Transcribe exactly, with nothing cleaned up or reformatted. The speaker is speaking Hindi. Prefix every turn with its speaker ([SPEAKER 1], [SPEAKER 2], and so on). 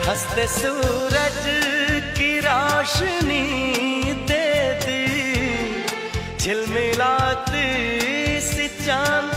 [SPEAKER 1] हंसते सूरज की रोशनी दे दी, झिलमिलाती सी चांद